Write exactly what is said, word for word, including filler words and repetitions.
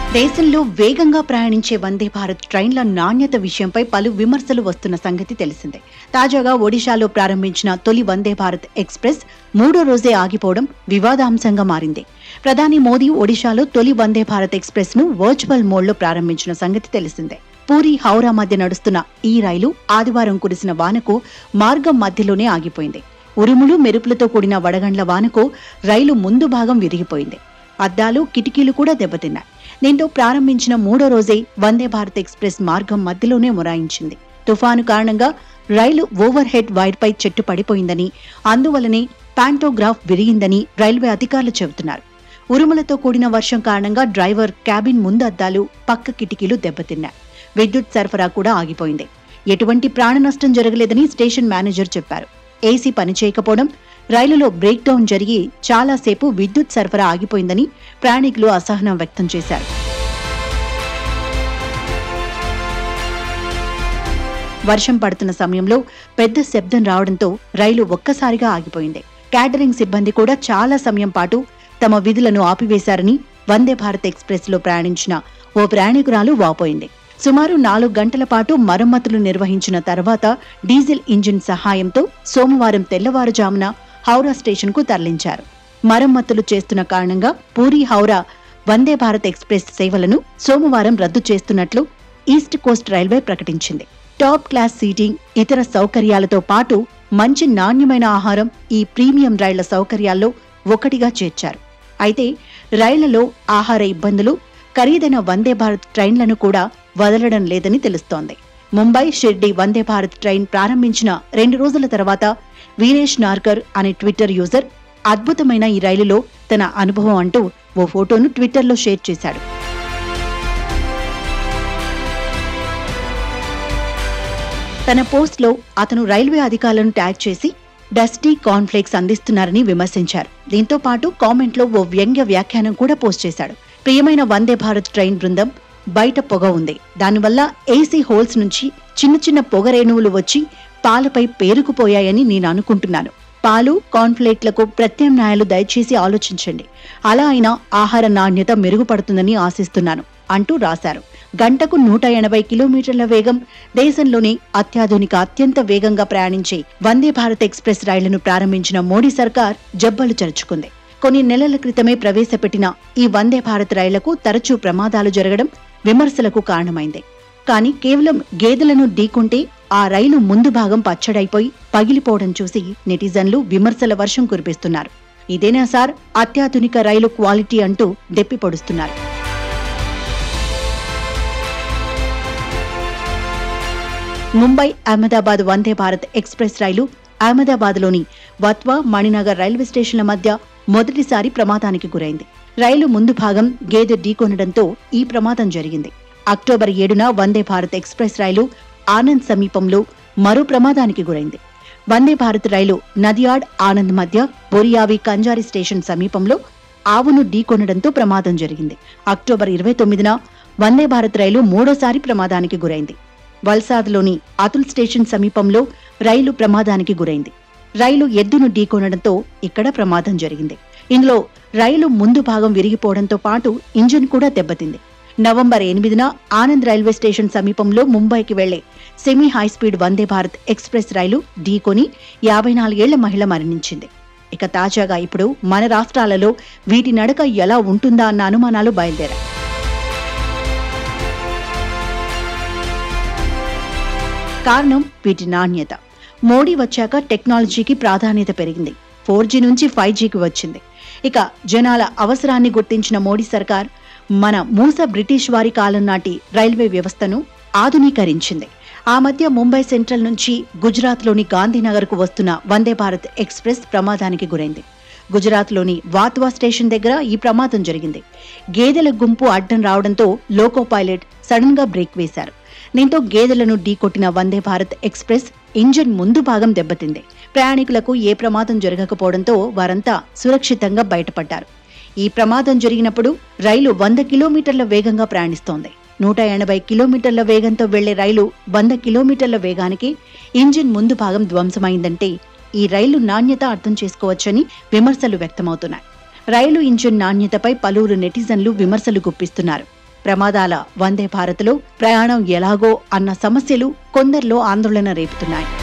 దేశంలో వేగంగా ప్రయాణించే వందే భారత్ ట్రైన్ల నాణ్యత విషయంపై పలు విమర్శలు వస్తున్న సంగతి తెలిసిందే. తాజాగా ఒడిశాలో ప్రారంభించిన తొలి వందే భారత్ ఎక్స్ప్రెస్ మూడో రోజే ఆగిపోవడం వివాదాంశంగా మారింది. ప్రధాని మోదీ ఒడిశాలో తొలి వందే భారత్ ఎక్స్ప్రెస్ ను వర్చువల్ మోడ్లో ప్రారంభించిన సంగతి తెలిసిందే. పూరి హౌరా మధ్య నడుస్తున్న ఈ రైలు ఆదివారం కురిసిన వానకు మార్గం మధ్యలోనే ఆగిపోయింది. ఉరుములు మెరుపులతో కూడిన వడగండ్ల వానకు రైలు ముందు భాగం విరిగిపోయింది. అద్దాలు కిటికీలు కూడా దెబ్బతిన్నాయి. దీంతో ప్రారంభించిన మూడో రోజే వందే భారత్ ఎక్స్ప్రెస్ మార్గం మధ్యలోనే మొరాయించింది. తుఫాను కారణంగా రైలు ఓవర్ హెడ్ వైర్ పై చెట్టు పడిపోయిందని, అందువల్లనే పాంటోగ్రాఫ్ విరిగిందని రైల్వే అధికారులు చెబుతున్నారు. ఉరుములతో కూడిన వర్షం కారణంగా డ్రైవర్ క్యాబిన్ ముందు అద్దాలు, పక్క కిటికీలు దెబ్బతిన్నాయి. విద్యుత్ సరఫరా కూడా ఆగిపోయింది. ఎటువంటి ప్రాణ నష్టం జరగలేదని స్టేషన్ మేనేజర్ చెప్పారు. ఏసీ పనిచేయకపోవడం, రైలులో బ్రేక్ డౌన్ జరిగి చాలాసేపు విద్యుత్ సరఫరా ఆగిపోయిందని ప్రయాణికులు అసహనం వ్యక్తం చేశారు. వర్షం పడుతున్న సమయంలో పెద్ద శబ్దం రావడంతో రైలు ఒక్కసారిగా ఆగిపోయింది. క్యాటరింగ్ సిబ్బంది కూడా చాలా సమయం పాటు తమ విధులను ఆపివేశారని వందే భారత్ ఎక్స్ప్రెస్ లో ప్రయాణించిన ఓ ప్రయాణికురాలు వాపోయింది. సుమారు నాలుగు గంటల పాటు మరమ్మతులు నిర్వహించిన తర్వాత డీజిల్ ఇంజిన్ సహాయంతో సోమవారం తెల్లవారుజామున హౌరా స్టేషన్ కు తరలించారు. మరమ్మతులు చేస్తున్న కారణంగా పూరి హౌరా వందే భారత్ ఎక్స్ప్రెస్ సేవలను సోమవారం రద్దు చేస్తున్నట్లు ఈస్ట్ కోస్ట్ రైల్వే ప్రకటించింది. టాప్ క్లాస్ సీటింగ్, ఇతర సౌకర్యాలతో పాటు మంచి నాణ్యమైన ఆహారం ఈ ప్రీమియం రైళ్ల సౌకర్యాల్లో ఒకటిగా చేర్చారు. అయితే రైళ్లలో ఆహార ఇబ్బందులు ఖరీదైన వందే భారత్ ట్రైన్లను కూడా వదలడం లేదని తెలుస్తోంది. ముంబై షిర్డీ వందే భారత్ ట్రైన్ ప్రారంభించిన రెండు రోజుల తర్వాత వీరేష్ నార్కర్ అనే ట్విట్టర్ యూజర్ అద్భుతమైన ఈ రైలులో తన అనుభవం అంటూ ఓ ఫోటోను ట్విట్టర్లో షేర్ చేశాడు. తన పోస్ట్లో అతను రైల్వే అధికారులను ట్యాగ్ చేసి డస్టీ కార్న్ఫ్లేక్స్ అందిస్తున్నారని విమర్శించారు. దీంతో పాటు కామెంట్లో ఓ వ్యంగ్య వ్యాఖ్యానం కూడా పోస్ట్ చేశాడు. ప్రియమైన వందే భారత్ ట్రైన్ బృందం, బయట పొగ ఉంది. దానివల్ల ఏసీ హోల్స్ నుంచి చిన్న చిన్న పొగ రేణువులు వచ్చి పాలపై పేరుకుపోయాయని నేను అనుకుంటున్నాను. పాలు, కార్న్ఫ్లేక్లకు ప్రత్యామ్నాయాలు దయచేసి ఆలోచించండి. అలా అయినా ఆహార నాణ్యత మెరుగుపడుతుందని ఆశిస్తున్నాను అంటూ రాశారు. గంటకు నూట ఎనభై కిలోమీటర్ల వేగం, దేశంలోనే అత్యాధునిక అత్యంత వేగంగా ప్రయాణించే వందే భారత్ ఎక్స్ప్రెస్ రైళ్లను ప్రారంభించిన మోడీ సర్కార్ జబ్బలు చరుచుకుంది. కొన్ని నెలల క్రితమే ప్రవేశపెట్టిన ఈ వందే భారత్ రైళ్లకు తరచూ ప్రమాదాలు జరగడం విమర్శలకు కారణమైంది. కానీ కేవలం గేదెలను ఢీకొంటే ఆ రైలు ముందు భాగం పచ్చడైపోయి పగిలిపోవడం చూసి నెటిజన్లు విమర్శల వర్షం కురిపిస్తున్నారు. ఇదేనా సార్ అత్యాధునిక రైలు క్వాలిటీ అంటూ దెప్పి పొడుస్తున్నారు. ముంబై అహ్మదాబాద్ వందే భారత్ ఎక్స్ప్రెస్ రైలు అహ్మదాబాద్లోని వత్వా, మణినగర్ రైల్వే స్టేషన్ల మధ్య మొదటిసారి ప్రమాదానికి గురైంది. రైలు ముందు భాగం గేదె ఢీకొనడంతో ఈ ప్రమాదం జరిగింది. అక్టోబర్ ఏడున వందే భారత్ ఎక్స్ప్రెస్ రైలు ఆనంద్ సమీపంలో మరో ప్రమాదానికి గురైంది. వందే భారత్ రైలు నదియాడ్ ఆనంద్ మధ్య బొరియావి కంజారి స్టేషన్ సమీపంలో ఆవును ఢీకొనడంతో ప్రమాదం జరిగింది. అక్టోబర్ ఇరవై తొమ్మిదిన వందే భారత్ రైలు మూడోసారి ప్రమాదానికి గురైంది. వల్సాద్లోని అతుల్ స్టేషన్ సమీపంలో రైలు ప్రమాదానికి గురైంది. రైలు ఎద్దును ఢీకొనడంతో ఇక్కడ ప్రమాదం జరిగింది. ఇందులో రైలు ముందు భాగం విరిగిపోవడంతో పాటు ఇంజిన్ కూడా దెబ్బతింది. నవంబర్ ఎనిమిదిన ఆనంద్ రైల్వే స్టేషన్ సమీపంలో ముంబైకి వెళ్లే semi high speed Vande Bharat express రైలు ఢీకొని యాభై నాలుగేళ్ల మహిళ మరణించింది. ఇక తాజాగా ఇప్పుడు మన రాష్ట్రాలలో వీటి నడక ఎలా ఉంటుందా అన్న అనుమానాలు బయలుదేరాయి. కారణం వీటి నాణ్యత. మోడీ వచ్చాక టెక్నాలజీకి ప్రాధాన్యత పెరిగింది. ఫోర్ జీ నుంచి ఫైవ్ జీకి వచ్చింది. ఇక జనాల అవసరాన్ని గుర్తించిన మోడీ సర్కార్ మన మూస బ్రిటిష్ వారి కాలం నాటి రైల్వే వ్యవస్థను ఆధునీకరించింది. ఆ మధ్య ముంబై సెంట్రల్ నుంచి గుజరాత్లోని గాంధీనగర్కు వస్తున్న వందే భారత్ ఎక్స్ప్రెస్ ప్రమాదానికి గురైంది. గుజరాత్లోని వాత్వా స్టేషన్ దగ్గర ఈ ప్రమాదం జరిగింది. గేదెల గుంపు అడ్డం రావడంతో లోకో పైలట్ సడన్ గా బ్రేక్ వేశారు. దీంతో గేదెలను ఢీకొట్టిన వందే భారత్ ఎక్స్ప్రెస్ ఇంజిన్ ముందు భాగం దెబ్బతింది. ప్రయాణికులకు ఏ ప్రమాదం జరగకపోవడంతో వారంతా సురక్షితంగా బయటపడ్డారు. ఈ ప్రమాదం జరిగినప్పుడు రైలు వంద కిలోమీటర్ల వేగంగా ప్రయాణిస్తోంది. నూట ఎనభై కిలోమీటర్ల వేగంతో వెళ్లే రైలు వంద కిలోమీటర్ల వేగానికి ఇంజిన్ ముందు భాగం ధ్వంసమైందంటే ఈ రైలు నాణ్యత అర్థం చేసుకోవచ్చని విమర్శలు వ్యక్తమవుతున్నాయి. రైలు ఇంజిన్ నాణ్యతపై పలువురు నెటిజన్లు విమర్శలు గుప్పిస్తున్నారు. ప్రమాదాల వందే భారత్లో ప్రయాణం ఎలాగో అన్న సమస్యలు కొందరిలో ఆందోళన రేపుతున్నాయి.